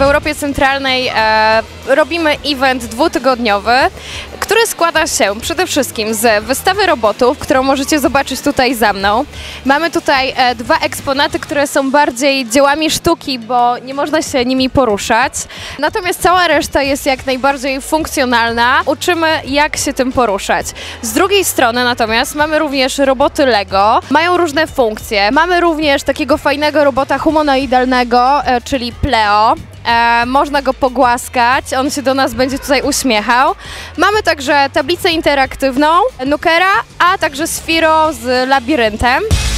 Europie Centralnej robimy event dwutygodniowy, który składa się przede wszystkim z wystawy robotów, którą możecie zobaczyć tutaj za mną. Mamy tutaj dwa eksponaty, które są bardziej dziełami sztuki, bo nie można się nimi poruszać. Natomiast cała reszta jest jak najbardziej funkcjonalna. Uczymy, jak się tym poruszać. Z drugiej strony natomiast mamy również roboty Lego. Mają różne funkcje. Mamy również takiego fajnego robota humanoidalnego, czyli Pleo. Można go pogłaskać, on się do nas będzie tutaj uśmiechał. Mamy także tablicę interaktywną Nukera, a także Sphero z labiryntem.